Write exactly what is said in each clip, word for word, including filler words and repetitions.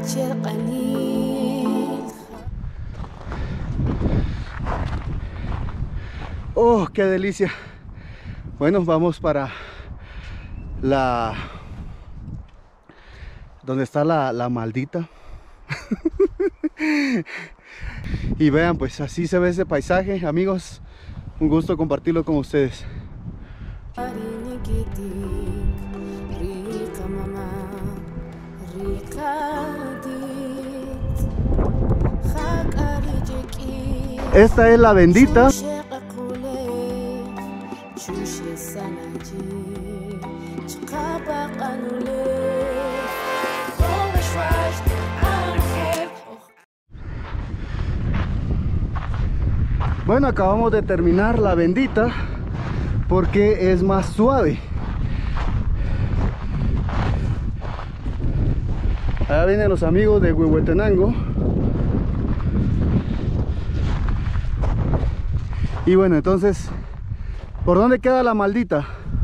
Oh, qué delicia. Bueno, vamos para la donde está la, la maldita. Y vean, pues así se ve ese paisaje, amigos. Un gusto compartirlo con ustedes. Esta es la bendita. Bueno, acabamos de terminar la bendita porque es más suave. Allá vienen los amigos de Huehuetenango. Y bueno, entonces, ¿por dónde queda la maldita?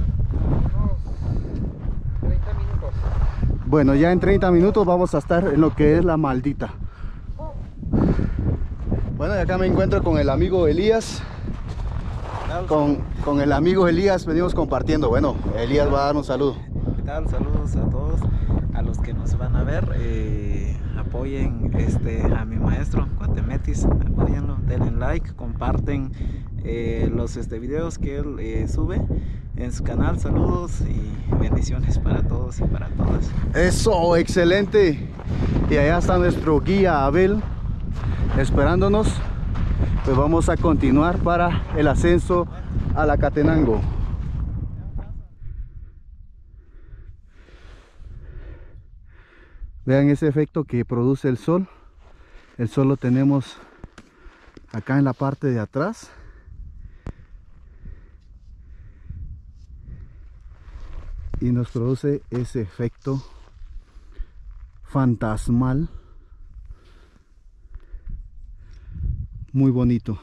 Unos treinta minutos. Bueno, ya en treinta minutos vamos a estar en lo que es la maldita. Bueno, y acá me encuentro con el amigo Elías. Con, con el amigo Elías venimos compartiendo. Bueno, Elías va a dar un saludo. ¿Qué tal? Saludos a todos, a los que nos van a ver. Eh, apoyen este, a mi maestro Guatemetis, apóyenlo, denle like, comparten eh, los este, videos que él eh, sube en su canal. Saludos y bendiciones para todos y para todas. Eso, excelente. Y allá está nuestro guía Abel esperándonos. Pues vamos a continuar para el ascenso a la Catenango. Vean ese efecto que produce el sol. El sol lo tenemos acá en la parte de atrás. Y nos produce ese efecto fantasmal. Muy bonito.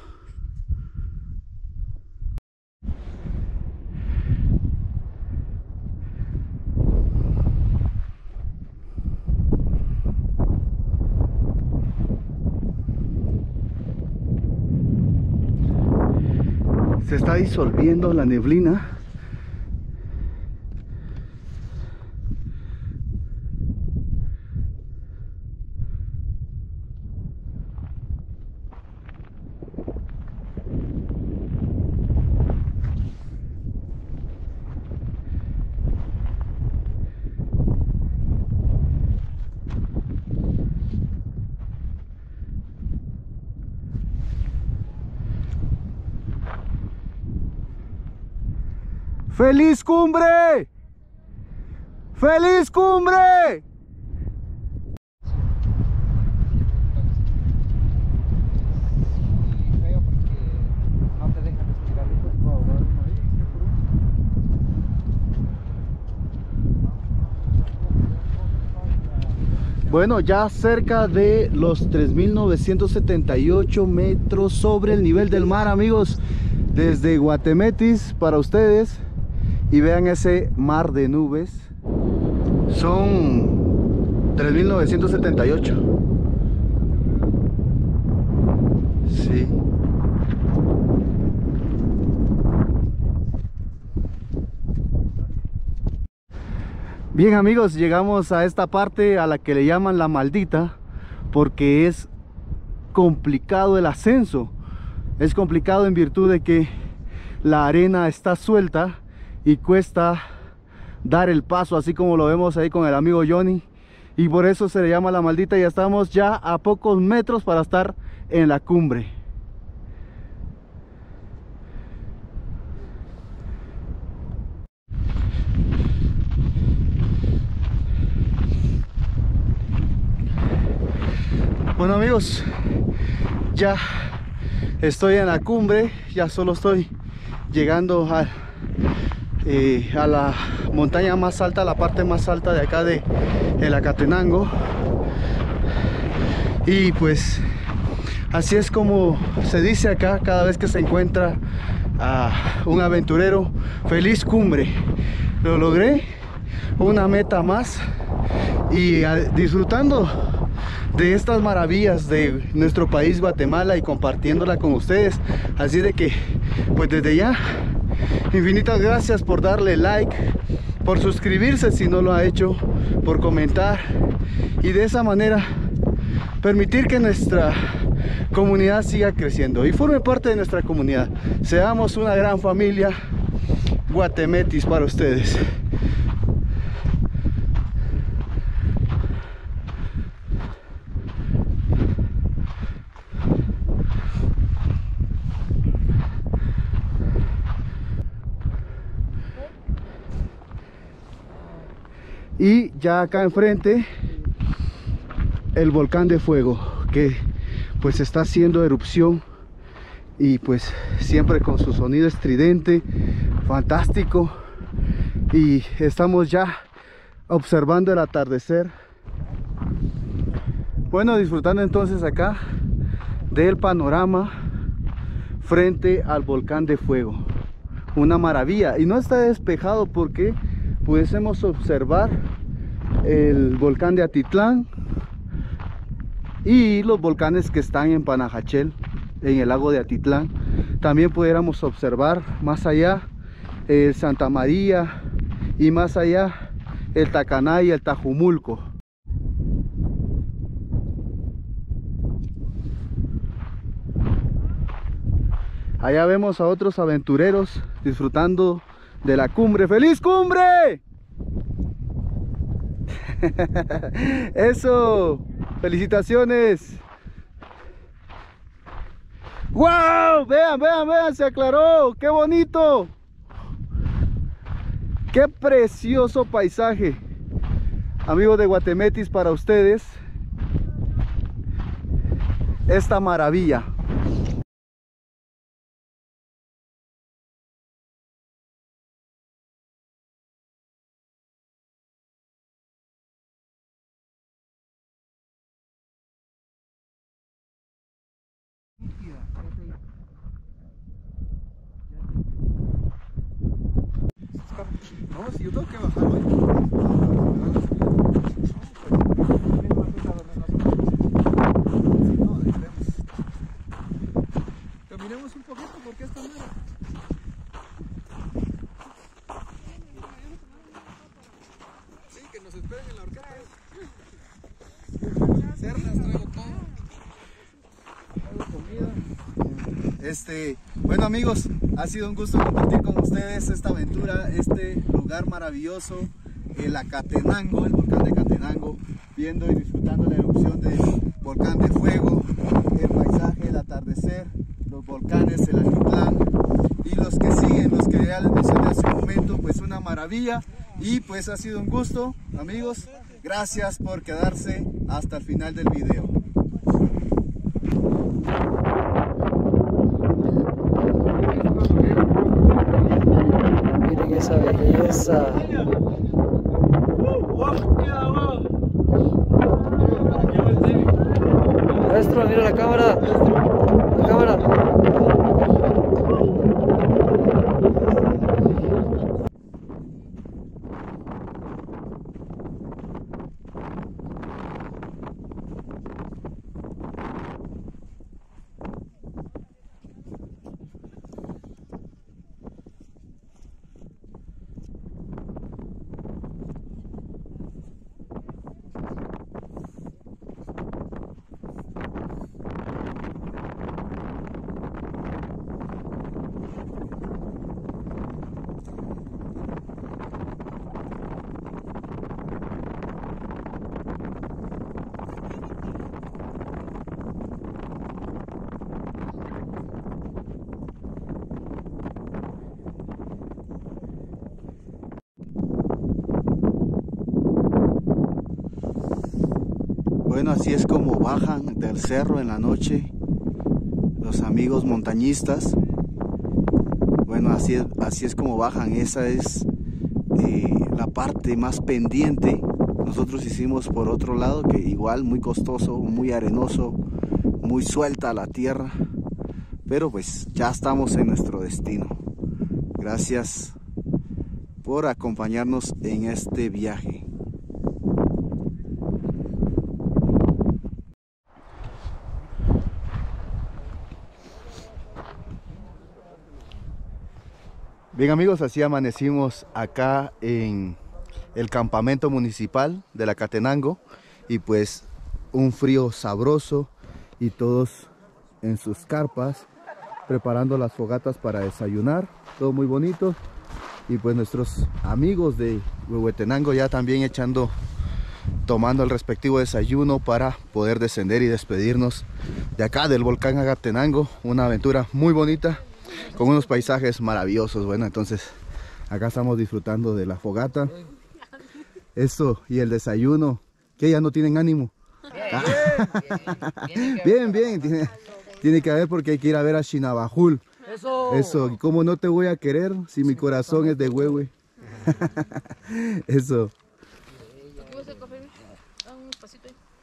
Se está disolviendo la neblina. ¡Feliz cumbre! ¡Feliz cumbre! Bueno, ya cerca de los tres mil novecientos setenta y ocho metros sobre el nivel del mar, amigos, desde Guatemetis para ustedes. Y vean ese mar de nubes. Son tres mil novecientos setenta y ocho. Sí. Bien, amigos, llegamos a esta parte a la que le llaman la maldita, porque es complicado el ascenso. Es complicado en virtud de que la arena está suelta y cuesta dar el paso, así como lo vemos ahí con el amigo Johnny, y por eso se le llama la maldita. Y estamos ya a pocos metros para estar en la cumbre. Bueno, amigos, ya estoy en la cumbre, ya solo estoy llegando a Eh, a la montaña más alta, la parte más alta de acá de el Acatenango. Y pues así es como se dice acá cada vez que se encuentra a un aventurero: feliz cumbre. Lo logré, una meta más, y a, disfrutando de estas maravillas de nuestro país Guatemala y compartiéndola con ustedes. Así de que pues desde ya infinitas gracias por darle like, por suscribirse si no lo ha hecho, por comentar y de esa manera permitir que nuestra comunidad siga creciendo y forme parte de nuestra comunidad. Seamos una gran familia Guatemetis para ustedes. Y ya acá enfrente el volcán de fuego, que pues está haciendo erupción y pues siempre con su sonido estridente, fantástico. Y estamos ya observando el atardecer. Bueno, disfrutando entonces acá del panorama frente al volcán de fuego. Una maravilla, y no está despejado porque pudiésemos observar el volcán de Atitlán y los volcanes que están en Panajachel, en el lago de Atitlán. También pudiéramos observar más allá el Santa María y más allá el Tacaná y el Tajumulco. Allá vemos a otros aventureros disfrutando de la cumbre. ¡Feliz cumbre! ¡Eso! ¡Felicitaciones! ¡Wow! Vean, vean, vean, se aclaró. ¡Qué bonito! ¡Qué precioso paisaje! Amigos de Guatemetis, para ustedes esta maravilla. No, si yo tengo que bajar hoy. Caminemos un poquito porque esta mera. Sí, que nos esperen en la horqueta. Cerdas, traigo todo. Este, bueno amigos, ha sido un gusto compartir con ustedes esta aventura, este lugar maravilloso, el Acatenango, el volcán de Acatenango, viendo y disfrutando la erupción del volcán de fuego, el paisaje, el atardecer, los volcanes, el Atitlán y los que siguen, los que ya les mencioné hace un momento, pues una maravilla. Y pues ha sido un gusto, amigos, gracias por quedarse hasta el final del video. Miren esa belleza. Maestro, mira la cámara. La cámara. Bueno, así es como bajan del cerro en la noche los amigos montañistas. Bueno, así es, así es como bajan. Esa es eh, la parte más pendiente. Nosotros hicimos por otro lado, que igual muy costoso, muy arenoso, muy suelta la tierra. Pero pues ya estamos en nuestro destino. Gracias por acompañarnos en este viaje. Bien amigos, así amanecimos acá en el campamento municipal de la Catenango y pues un frío sabroso y todos en sus carpas preparando las fogatas para desayunar, todo muy bonito. Y pues nuestros amigos de Huehuetenango ya también echando, tomando el respectivo desayuno para poder descender y despedirnos de acá del volcán Agatenango. Una aventura muy bonita con unos paisajes maravillosos. Bueno, entonces acá estamos disfrutando de la fogata. Eso y el desayuno, que ya no tienen ánimo. Bien, bien, bien, bien. Tiene, tiene que haber porque hay que ir a ver a Chinabajul. Eso. Eso, y cómo no te voy a querer si mi corazón es de huehue. Eso. ¿Aquí vas a café? Ah, un pasito ahí.